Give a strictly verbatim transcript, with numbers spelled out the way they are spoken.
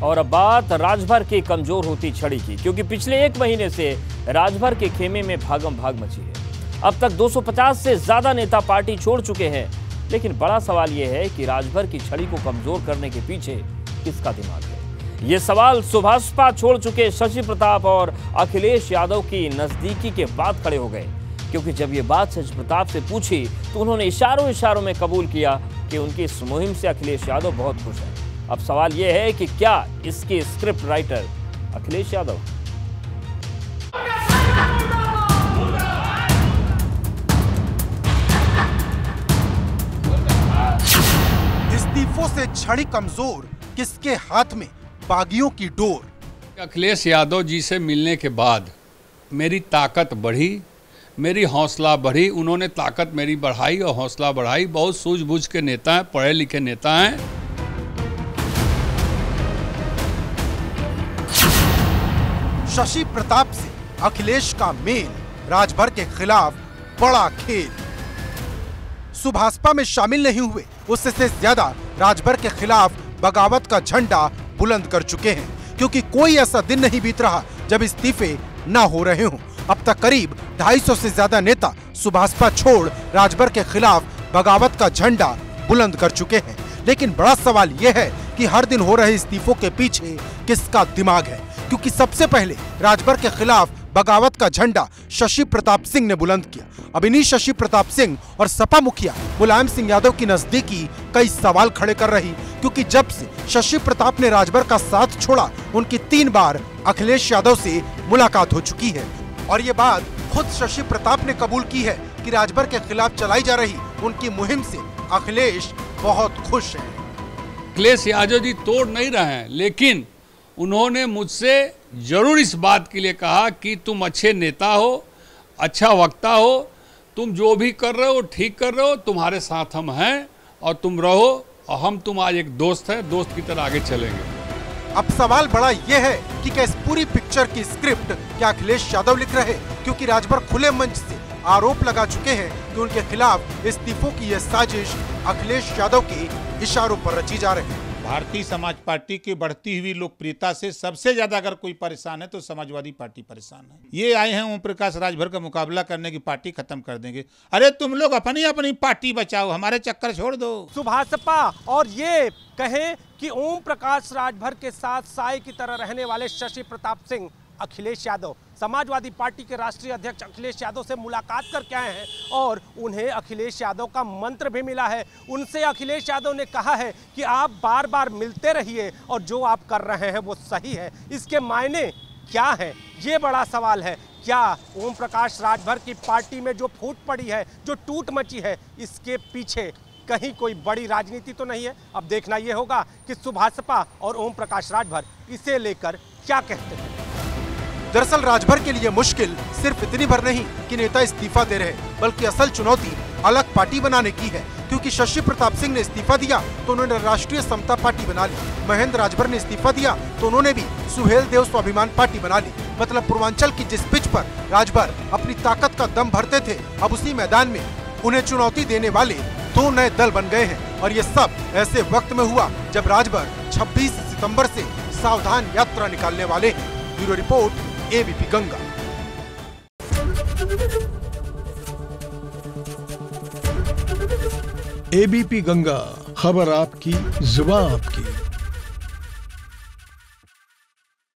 और अब बात राजभर की कमजोर होती छड़ी की, क्योंकि पिछले एक महीने से राजभर के खेमे में भागम भाग मची है। अब तक दो सौ पचास से ज्यादा नेता पार्टी छोड़ चुके हैं, लेकिन बड़ा सवाल यह है कि राजभर की छड़ी को कमजोर करने के पीछे किसका दिमाग है। ये सवाल सुभाषपा छोड़ चुके शशि प्रताप और अखिलेश यादव की नजदीकी के बाद खड़े हो गए, क्योंकि जब ये बात शशि प्रताप से पूछी तो उन्होंने इशारों इशारों में कबूल किया कि उनकी इस मुहिम से अखिलेश यादव बहुत खुश हैं। अब सवाल यह है कि क्या इसके स्क्रिप्ट राइटर अखिलेश यादव? इस्तीफों से छड़ी कमजोर, किसके हाथ में बागियों की डोर। अखिलेश यादव जी से मिलने के बाद मेरी ताकत बढ़ी, मेरी हौसला बढ़ी। उन्होंने ताकत मेरी बढ़ाई और हौसला बढ़ाई। बहुत सूझबूझ के नेता हैं, पढ़े लिखे नेता हैं। शशि प्रताप से अखिलेश का मेल, राजभर के खिलाफ बड़ा खेल। सुभाषपा में शामिल नहीं हुए उससे ज्यादा राजभर के खिलाफ बगावत का झंडा बुलंद कर चुके हैं, क्योंकि कोई ऐसा दिन नहीं बीत रहा जब इस्तीफे न हो रहे हों। अब तक करीब ढाई सौ से ज्यादा नेता सुभाषपा छोड़ राजभर के खिलाफ बगावत का झंडा बुलंद कर चुके हैं। लेकिन बड़ा सवाल यह है कि हर दिन हो रहे इस्तीफों के पीछे किसका दिमाग है, क्योंकि सबसे पहले राजभर के खिलाफ बगावत का झंडा शशि प्रताप सिंह ने बुलंद किया। अब इन्हीं शशि प्रताप सिंह और सपा मुखिया मुलायम सिंह यादव की नजदीकी कई सवाल खड़े कर रही, क्योंकि जब से शशि प्रताप ने राजभर का साथ छोड़ा, उनकी तीन बार अखिलेश यादव से मुलाकात हो चुकी है। और ये बात खुद शशि प्रताप ने कबूल की है कि राजभर के खिलाफ चलाई जा रही उनकी मुहिम से अखिलेश बहुत खुश हैं। अखिलेश यादव जी तोड़ नहीं रहे हैं, लेकिन उन्होंने मुझसे जरूर इस बात के लिए कहा कि तुम अच्छे नेता हो, अच्छा वक्ता हो, तुम जो भी कर रहे हो ठीक कर रहे हो, तुम्हारे साथ हम हैं और तुम रहो, और हम तुम आज एक दोस्त हैं, दोस्त की तरह आगे चलेंगे। अब सवाल बड़ा यह है कि क्या इस पूरी पिक्चर की स्क्रिप्ट क्या अखिलेश यादव लिख रहे, क्योंकि राजभर खुले मंच से आरोप लगा चुके हैं कि उनके खिलाफ इस्तीफों की यह साजिश अखिलेश यादव के इशारों पर रची जा रही है। भारतीय समाज पार्टी की बढ़ती हुई लोकप्रियता से सबसे ज्यादा अगर कोई परेशान है तो समाजवादी पार्टी परेशान है। ये आए हैं ओम प्रकाश राजभर का मुकाबला करने की, पार्टी खत्म कर देंगे। अरे तुम लोग अपनी अपनी पार्टी बचाओ, हमारे चक्कर छोड़ दो। सुभाषपा और ये कहें कि ओम प्रकाश राजभर के साथ साए की तरह रहने वाले शशि प्रताप सिंह अखिलेश यादव समाजवादी पार्टी के राष्ट्रीय अध्यक्ष अखिलेश यादव से मुलाकात करके आए हैं और उन्हें अखिलेश यादव का मंत्र भी मिला है। उनसे अखिलेश यादव ने कहा है कि आप बार बार मिलते रहिए और जो आप कर रहे हैं वो सही है। इसके मायने क्या है, ये बड़ा सवाल है। क्या ओम प्रकाश राजभर की पार्टी में जो फूट पड़ी है, जो टूट मची है, इसके पीछे कहीं कोई बड़ी राजनीति तो नहीं है? अब देखना यह होगा कि सुभाषपा और ओम प्रकाश राजभर इसे लेकर क्या कहते हैं। दरअसल राजभर के लिए मुश्किल सिर्फ इतनी भर नहीं कि नेता इस्तीफा दे रहे, बल्कि असल चुनौती अलग पार्टी बनाने की है, क्योंकि शशि प्रताप सिंह ने इस्तीफा दिया तो उन्होंने राष्ट्रीय समता पार्टी बना ली। महेंद्र राजभर ने इस्तीफा दिया तो उन्होंने भी सुहेल देव स्वाभिमान पार्टी बना ली। मतलब पूर्वांचल की जिस पिच पर राजभर अपनी ताकत का दम भरते थे, अब उसी मैदान में उन्हें चुनौती देने वाले दो नए दल बन गए हैं। और ये सब ऐसे वक्त में हुआ जब राजभर छब्बीस सितंबर से सावधान यात्रा निकालने वाले हैं। Bureau report, ABP Ganga. ABP Ganga, खबर आपकी, जुबान आपकी।